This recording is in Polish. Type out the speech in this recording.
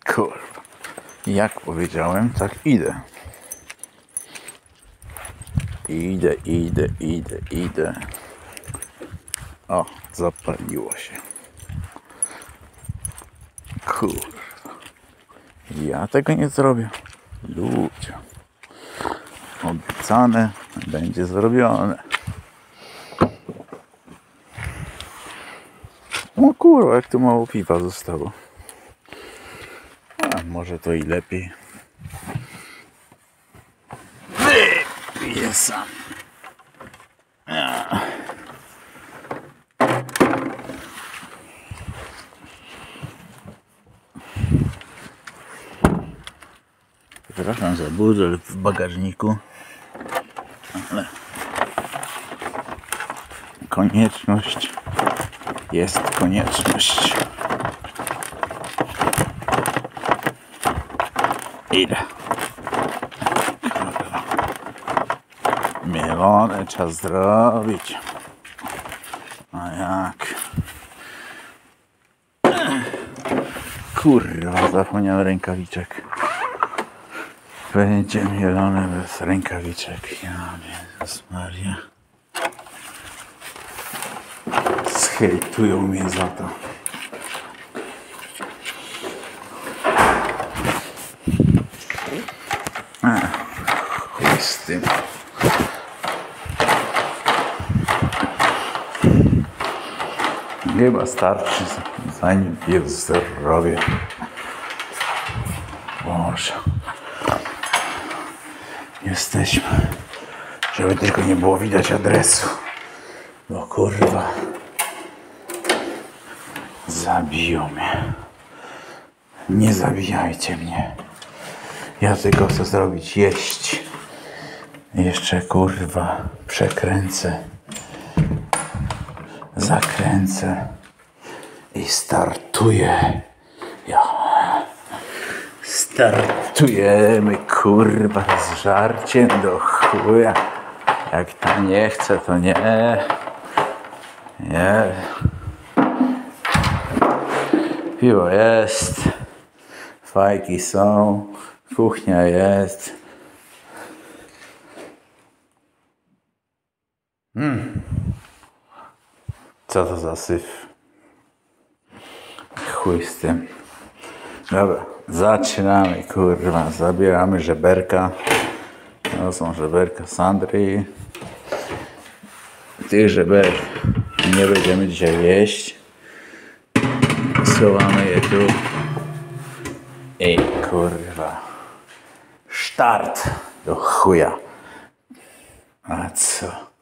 Kurwa. Jak powiedziałem, tak idę. Idę. O, zapaliło się. Kurwa. Ja tego nie zrobię. Ludzie. Obiecane będzie zrobione. O kurwa, jak tu mało piwa zostało. A może to i lepiej. Wypiję sam. Przepraszam za burdel w bagażniku, ale konieczność jest konieczność. Idę. Mielone trzeba zrobić. A jak? Kurwa, zapomniałem rękawiczek. Będzie mielone bez rękawiczek. Ja, Jezus Maria. Zhejtują mnie za to. Chuj z tym. Chyba starczy, zanim jest zdrowie. Boże. Jesteśmy. Żeby tylko nie było widać adresu. Bo kurwa. Zabiją mnie. Nie zabijajcie mnie. Ja tylko chcę zrobić jeść. Jeszcze kurwa przekręcę. Zakręcę. I startuję. Startujemy kurwa z żarciem do chuja. Jak ta nie chce, to nie. Nie. Piwo jest. Fajki są. Kuchnia jest. Co to za syf? Chuj z tym. Dobra, zaczynamy, kurwa. Zabieramy żeberka. To są żeberka Sandry. Tych żeberek nie będziemy dzisiaj jeść. Schowamy je tu. I kurwa. Start do chuja. A co?